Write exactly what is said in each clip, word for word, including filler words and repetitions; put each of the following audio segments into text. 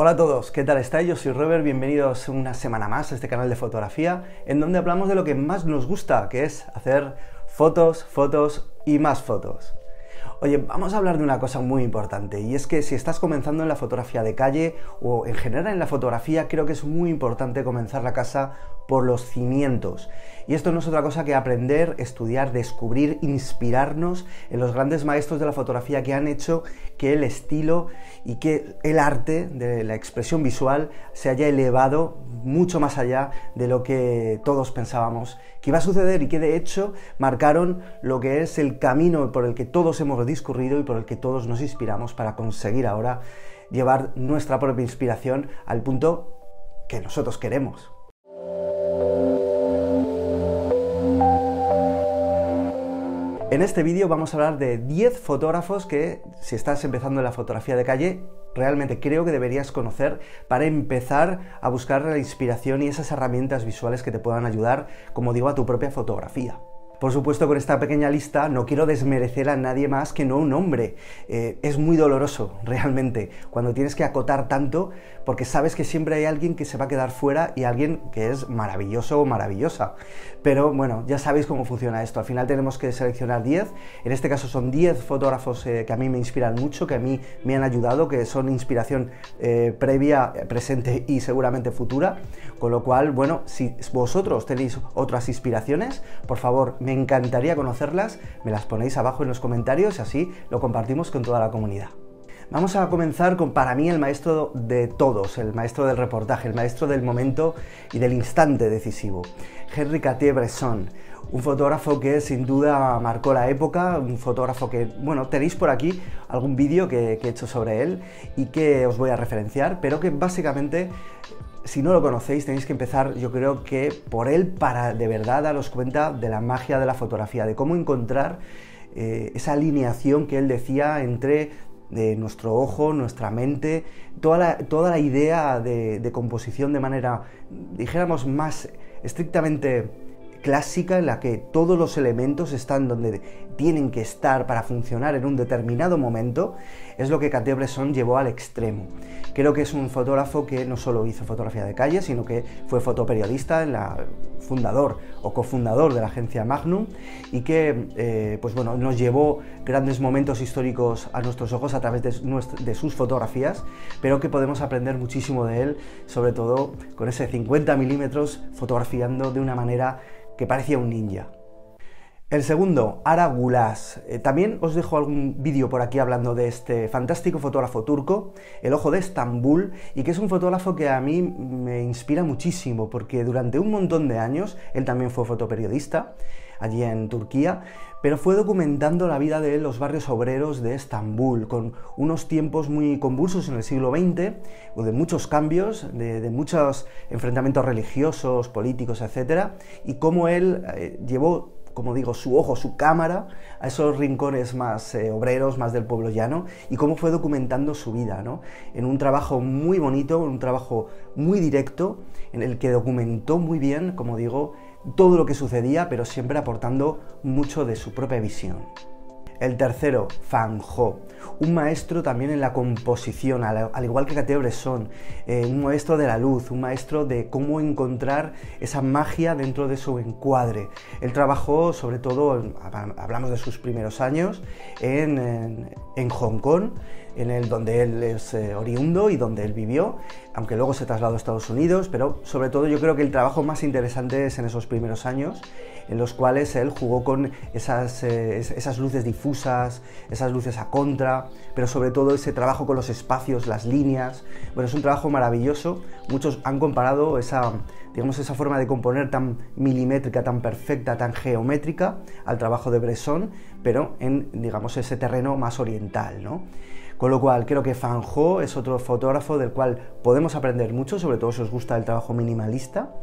Hola a todos, ¿qué tal estáis? Yo soy Robert, bienvenidos una semana más a este canal de fotografía en donde hablamos de lo que más nos gusta, que es hacer fotos, fotos y más fotos. Oye, vamos a hablar de una cosa muy importante, y es que si estás comenzando en la fotografía de calle o en general en la fotografía, creo que es muy importante comenzar la casa por los cimientos. Y esto no es otra cosa que aprender, estudiar, descubrir, inspirarnos en los grandes maestros de la fotografía que han hecho que el estilo y que el arte de la expresión visual se haya elevado mucho más allá de lo que todos pensábamos que iba a suceder, y que de hecho marcaron lo que es el camino por el que todos hemos discurrido y por el que todos nos inspiramos para conseguir ahora llevar nuestra propia inspiración al punto que nosotros queremos. En este vídeo vamos a hablar de diez fotógrafos que, si estás empezando en la fotografía de calle, realmente creo que deberías conocer para empezar a buscar la inspiración y esas herramientas visuales que te puedan ayudar, como digo, a tu propia fotografía. Por supuesto, con esta pequeña lista no quiero desmerecer a nadie más que no un hombre. Eh, es muy doloroso, realmente, cuando tienes que acotar tanto, porque sabes que siempre hay alguien que se va a quedar fuera y alguien que es maravilloso o maravillosa. Pero bueno, ya sabéis cómo funciona esto. Al final tenemos que seleccionar diez. En este caso son diez fotógrafos eh, que a mí me inspiran mucho, que a mí me han ayudado, que son inspiración eh, previa, presente y seguramente futura. Con lo cual, bueno, si vosotros tenéis otras inspiraciones, por favor, me Me encantaría conocerlas, me las ponéis abajo en los comentarios y así lo compartimos con toda la comunidad. Vamos a comenzar con, para mí, el maestro de todos, el maestro del reportaje, el maestro del momento y del instante decisivo, Henri Cartier-Bresson, un fotógrafo que sin duda marcó la época, un fotógrafo que, bueno, tenéis por aquí algún vídeo que, que he hecho sobre él y que os voy a referenciar, pero que básicamente, si no lo conocéis, tenéis que empezar, yo creo que por él, para de verdad daros cuenta de la magia de la fotografía, de cómo encontrar eh, esa alineación que él decía entre de nuestro ojo, nuestra mente, toda la, toda la idea de, de composición de manera, dijéramos, más estrictamente clásica, en la que todos los elementos están donde tienen que estar para funcionar en un determinado momento, es lo que Cartier-Bresson llevó al extremo. Creo que es un fotógrafo que no solo hizo fotografía de calle, sino que fue fotoperiodista, en la, fundador o cofundador de la agencia Magnum, y que eh, pues bueno, nos llevó grandes momentos históricos a nuestros ojos a través de, de sus fotografías, pero que podemos aprender muchísimo de él, sobre todo con ese cincuenta milímetros fotografiando de una manera que parecía un ninja. El segundo, Ara Güler. Eh, también os dejo algún vídeo por aquí hablando de este fantástico fotógrafo turco, el ojo de Estambul, y que es un fotógrafo que a mí me inspira muchísimo, porque durante un montón de años, él también fue fotoperiodista allí en Turquía, pero fue documentando la vida de los barrios obreros de Estambul, con unos tiempos muy convulsos en el siglo veinte, de muchos cambios, de, de muchos enfrentamientos religiosos, políticos, etcétera, y cómo él eh, llevó, como digo, su ojo, su cámara a esos rincones más eh, obreros, más del pueblo llano, y cómo fue documentando su vida, ¿no? En un trabajo muy bonito, un trabajo muy directo, en el que documentó muy bien, como digo, todo lo que sucedía, pero siempre aportando mucho de su propia visión. El tercero, Van Gogh, un maestro también en la composición, al igual que Cartier-Bresson, eh, un maestro de la luz, un maestro de cómo encontrar esa magia dentro de su encuadre. Él trabajó, sobre todo, hablamos de sus primeros años, en, en, en Hong Kong, en el donde él es eh, oriundo y donde él vivió, aunque luego se trasladó a Estados Unidos, pero sobre todo yo creo que el trabajo más interesante es en esos primeros años, en los cuales él jugó con esas, eh, esas luces difusas, esas luces a contra, pero sobre todo ese trabajo con los espacios, las líneas. Bueno, es un trabajo maravilloso. Muchos han comparado esa, digamos, esa forma de componer tan milimétrica, tan perfecta, tan geométrica al trabajo de Bresson, pero en, digamos, ese terreno más oriental, ¿no? Con lo cual, creo que Van Gogh es otro fotógrafo del cual podemos aprender mucho, sobre todo si os gusta el trabajo minimalista,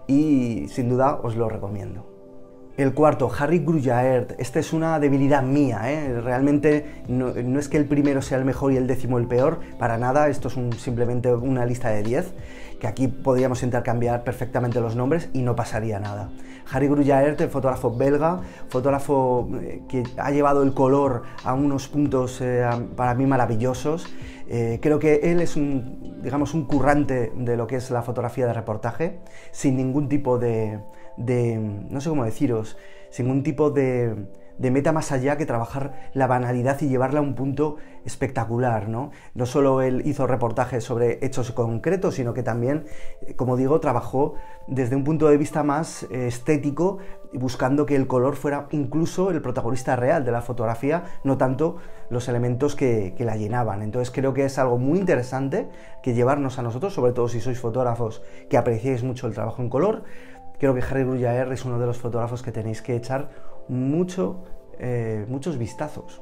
y sin duda os lo recomiendo. El cuarto, Harry Gruyaert. Esta es una debilidad mía, ¿eh? Realmente no, no es que el primero sea el mejor y el décimo el peor, para nada. Esto es un, simplemente una lista de diez, que aquí podríamos intercambiar perfectamente los nombres y no pasaría nada. Harry Gruyaert, el fotógrafo belga, fotógrafo que ha llevado el color a unos puntos eh, para mí maravillosos. Eh, creo que él es un digamos, un currante de lo que es la fotografía de reportaje, sin ningún tipo de, de no sé cómo deciros, sin ningún tipo de, de meta más allá que trabajar la banalidad y llevarla a un punto espectacular, ¿no? No solo él hizo reportajes sobre hechos concretos, sino que también, como digo, trabajó desde un punto de vista más eh, estético, buscando que el color fuera incluso el protagonista real de la fotografía, no tanto los elementos que, que la llenaban. Entonces creo que es algo muy interesante que llevarnos a nosotros, sobre todo si sois fotógrafos que apreciáis mucho el trabajo en color. Creo que Harry Gruyaert es uno de los fotógrafos que tenéis que echar mucho, eh, muchos vistazos.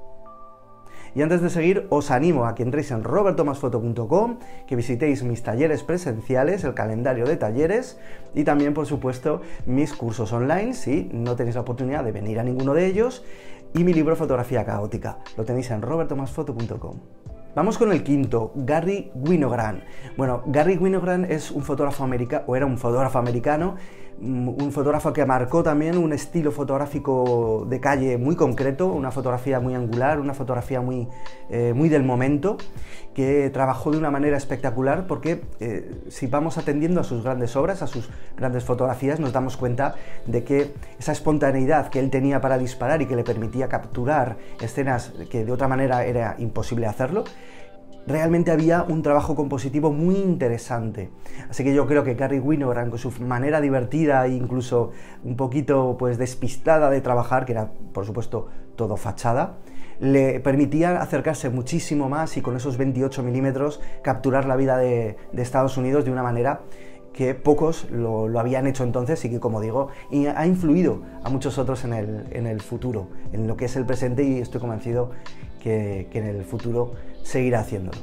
Y antes de seguir, os animo a que entréis en robert thomas photo punto com, que visitéis mis talleres presenciales, el calendario de talleres y también, por supuesto, mis cursos online, si no tenéis la oportunidad de venir a ninguno de ellos, y mi libro Fotografía Caótica. Lo tenéis en robert thomas photo punto com. Vamos con el quinto, Garry Winogrand. Bueno, Garry Winogrand es un fotógrafo americano, o era un fotógrafo americano, un fotógrafo que marcó también un estilo fotográfico de calle muy concreto, una fotografía muy angular, una fotografía muy, eh, muy del momento, que trabajó de una manera espectacular porque eh, si vamos atendiendo a sus grandes obras, a sus grandes fotografías, nos damos cuenta de que esa espontaneidad que él tenía para disparar y que le permitía capturar escenas que de otra manera era imposible hacerlo, realmente había un trabajo compositivo muy interesante. Así que yo creo que Garry Winogrand, con su manera divertida e incluso un poquito pues despistada de trabajar, que era por supuesto todo fachada, le permitía acercarse muchísimo más y con esos veintiocho milímetros capturar la vida de, de Estados Unidos de una manera que pocos lo, lo habían hecho entonces y que, como digo, ha influido a muchos otros en el, en el futuro, en lo que es el presente, y estoy convencido que, que en el futuro seguirá haciéndolo.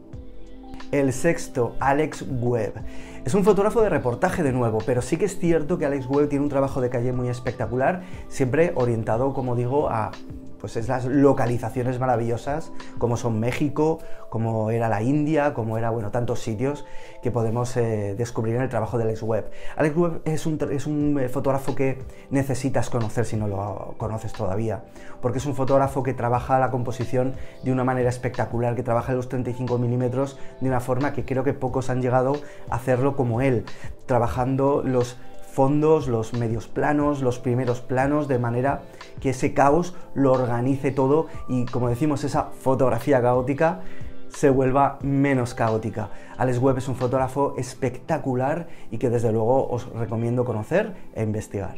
El sexto, Alex Webb. Es un fotógrafo de reportaje de nuevo, pero sí que es cierto que Alex Webb tiene un trabajo de calle muy espectacular, siempre orientado, como digo, a pues esas localizaciones maravillosas como son México, como era la India, como era, bueno, tantos sitios que podemos eh, descubrir en el trabajo de Alex Webb. Alex Webb es un, es un fotógrafo que necesitas conocer si no lo conoces todavía, porque es un fotógrafo que trabaja la composición de una manera espectacular, que trabaja los treinta y cinco milímetros de una forma que creo que pocos han llegado a hacerlo como él, trabajando los fondos, los medios planos, los primeros planos, de manera que ese caos lo organice todo y, como decimos, esa fotografía caótica se vuelva menos caótica. Alex Webb es un fotógrafo espectacular y que desde luego os recomiendo conocer e investigar.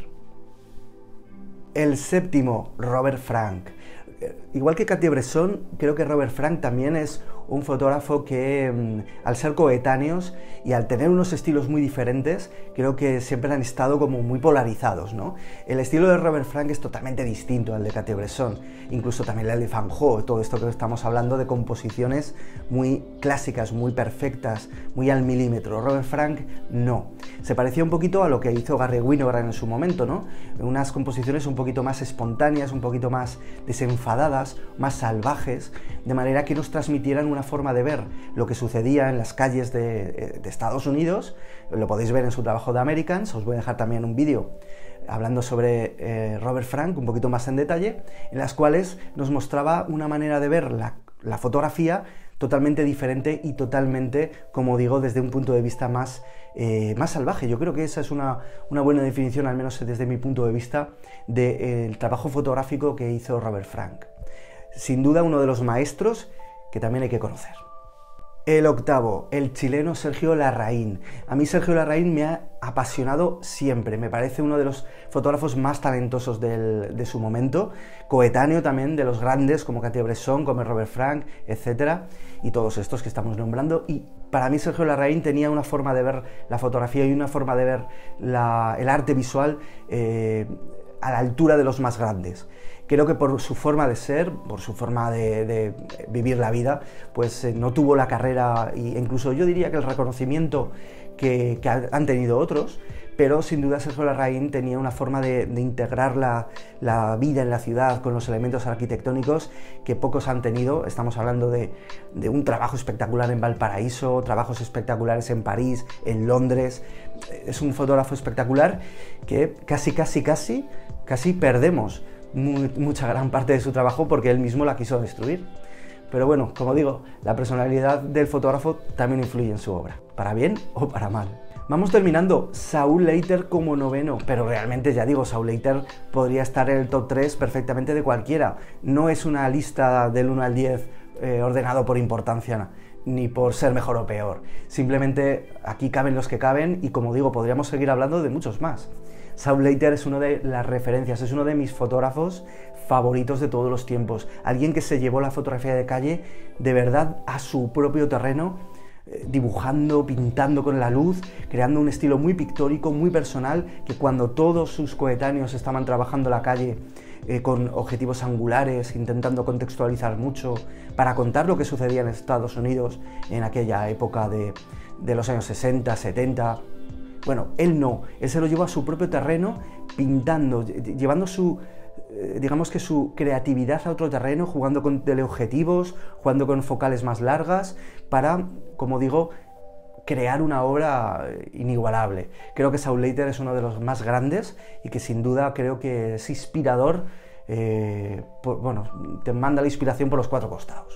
El séptimo, Robert Frank. Igual que Cartier-Bresson, creo que Robert Frank también es un fotógrafo que, al ser coetáneos y al tener unos estilos muy diferentes, creo que siempre han estado como muy polarizados, ¿no? El estilo de Robert Frank es totalmente distinto al de Cartier-Bresson, incluso también el de Van Gogh, todo esto que estamos hablando de composiciones muy clásicas, muy perfectas, muy al milímetro. Robert Frank no. Se parecía un poquito a lo que hizo Garry Winogrand en su momento, ¿no? Unas composiciones un poquito más espontáneas, un poquito más desenfadadas, más salvajes, de manera que nos transmitieran una forma de ver lo que sucedía en las calles de, de Estados Unidos. Lo podéis ver en su trabajo de Americans. Os voy a dejar también un vídeo hablando sobre eh, Robert Frank, un poquito más en detalle, en las cuales nos mostraba una manera de ver la, la fotografía totalmente diferente y totalmente, como digo, desde un punto de vista más, eh, más salvaje. Yo creo que esa es una, una buena definición, al menos desde mi punto de vista, del trabajo fotográfico que hizo Robert Frank. Sin duda uno de los maestros que también hay que conocer. El octavo, el chileno Sergio Larraín. A mí Sergio Larraín me ha apasionado siempre, me parece uno de los fotógrafos más talentosos del, de su momento, coetáneo también de los grandes como Cartier-Bresson, como Robert Frank, etcétera, y todos estos que estamos nombrando. Y para mí Sergio Larraín tenía una forma de ver la fotografía y una forma de ver la, el arte visual eh, a la altura de los más grandes. Creo que por su forma de ser, por su forma de, de vivir la vida, pues eh, no tuvo la carrera, e incluso yo diría que el reconocimiento que, que han tenido otros, pero sin duda Sergio Larraín tenía una forma de, de integrar la, la vida en la ciudad con los elementos arquitectónicos que pocos han tenido. Estamos hablando de, de un trabajo espectacular en Valparaíso, trabajos espectaculares en París, en Londres. Es un fotógrafo espectacular que casi, casi, casi, casi perdemos Muy, mucha gran parte de su trabajo porque él mismo la quiso destruir, Pero bueno, como digo, la personalidad del fotógrafo también influye en su obra, para bien o para mal. Vamos terminando, Saul Leiter como noveno, pero realmente ya digo, Saul Leiter podría estar en el top tres perfectamente de cualquiera. No es una lista del uno al diez eh, ordenado por importancia, ni por ser mejor o peor. Simplemente aquí caben los que caben y, como digo, podríamos seguir hablando de muchos más. Saul Leiter es una de las referencias, es uno de mis fotógrafos favoritos de todos los tiempos. Alguien que se llevó la fotografía de calle de verdad a su propio terreno, dibujando, pintando con la luz, creando un estilo muy pictórico, muy personal, que cuando todos sus coetáneos estaban trabajando la calle eh, con objetivos angulares, intentando contextualizar mucho para contar lo que sucedía en Estados Unidos en aquella época de, de los años sesenta, setenta, bueno, él no, él se lo llevó a su propio terreno, pintando, llevando su, digamos que su creatividad a otro terreno, jugando con teleobjetivos, jugando con focales más largas, para, como digo, crear una obra inigualable. Creo que Saul Leiter es uno de los más grandes y que sin duda creo que es inspirador, eh, por, bueno, te manda la inspiración por los cuatro costados.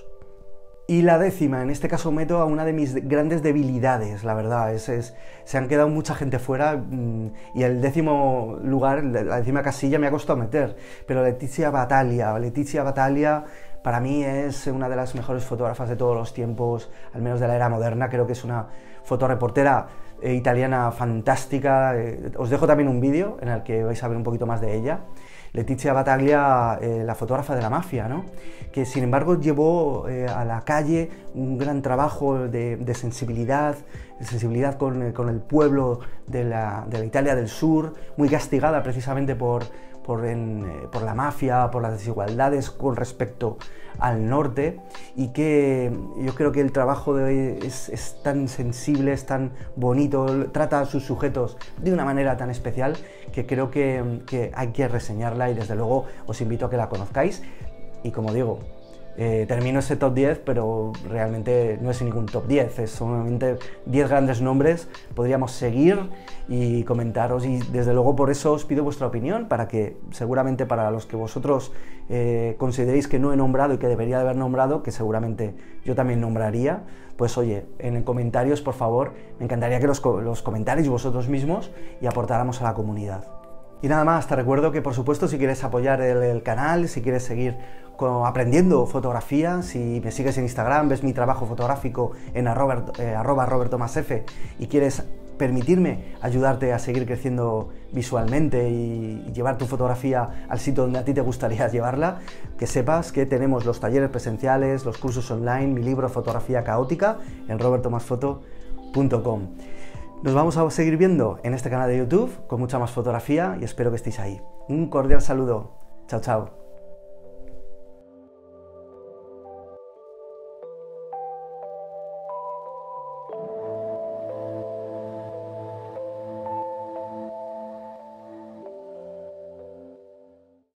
Y la décima, en este caso meto a una de mis grandes debilidades, la verdad, es, es, se han quedado mucha gente fuera mmm, y el décimo lugar, la décima casilla me ha costado meter, pero Letizia Battaglia, Letizia Battaglia para mí es una de las mejores fotógrafas de todos los tiempos, al menos de la era moderna. Creo que es una fotoreportera eh, italiana fantástica. Eh, os dejo también un vídeo en el que vais a ver un poquito más de ella. Letizia Battaglia, eh, la fotógrafa de la mafia, ¿no? Que sin embargo llevó eh, a la calle un gran trabajo de, de sensibilidad, de sensibilidad con, con el pueblo de la, de la Italia del Sur, muy castigada precisamente por, por, en, eh, por la mafia, por las desigualdades con respecto al norte, y que yo creo que el trabajo de hoy es, es tan sensible, es tan bonito, trata a sus sujetos de una manera tan especial que creo que, que hay que reseñarla, y desde luego os invito a que la conozcáis. Y como digo, eh, termino ese top diez, pero realmente no es ningún top diez, es solamente diez grandes nombres. Podríamos seguir y comentaros, y desde luego por eso os pido vuestra opinión, para que seguramente para los que vosotros eh, consideréis que no he nombrado y que debería de haber nombrado, que seguramente yo también nombraría, pues oye, en comentarios, por favor, me encantaría que los, los comentarais vosotros mismos y aportáramos a la comunidad. Y nada más, te recuerdo que por supuesto si quieres apoyar el, el canal, si quieres seguir con, aprendiendo fotografía, si me sigues en Instagram, ves mi trabajo fotográfico en arroba, eh, arroba robertomasf y quieres permitirme ayudarte a seguir creciendo visualmente y llevar tu fotografía al sitio donde a ti te gustaría llevarla, que sepas que tenemos los talleres presenciales, los cursos online, mi libro Fotografía Caótica en robertomasfoto punto com. Nos vamos a seguir viendo en este canal de YouTube con mucha más fotografía y espero que estéis ahí. Un cordial saludo. Chao, chao.